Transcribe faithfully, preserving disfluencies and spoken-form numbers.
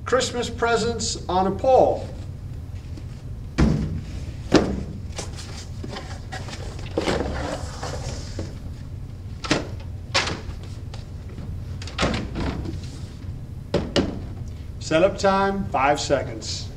Christmas presents on a pole. Setup time, five seconds.